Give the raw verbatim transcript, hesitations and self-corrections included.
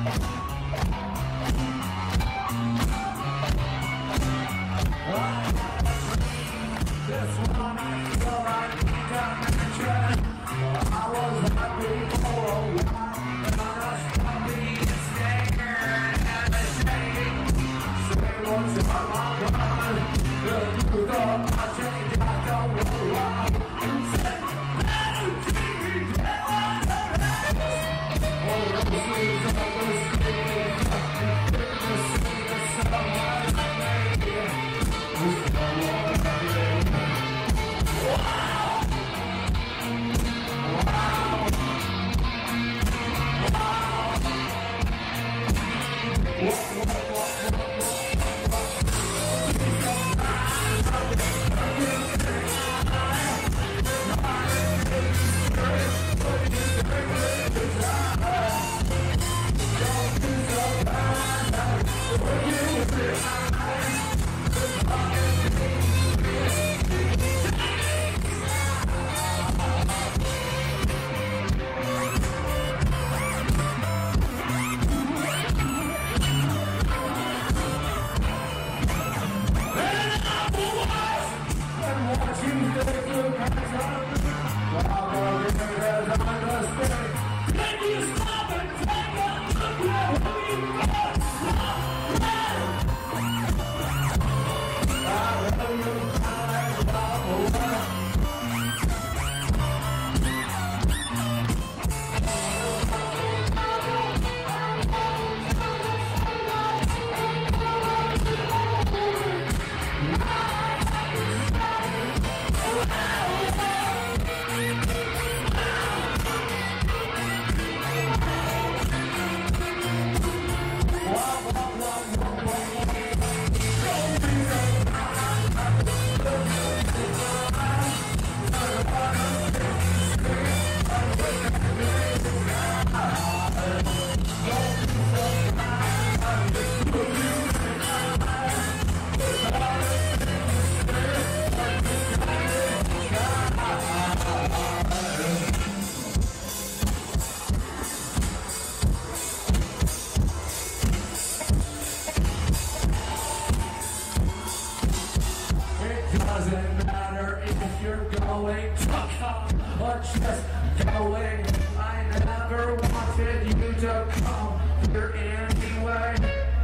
This one I feel like we got mentioned. I was happy for a while, and I was probably scared and ashamed. Say what's on my mind, the truth of my change, I don't know why. Say, better keep me dead on the rest. All the sleeves of the street, the city, the sunrise, maybe. It's no one. Doesn't matter if you're going to come or just going. I never wanted you to come here anyway.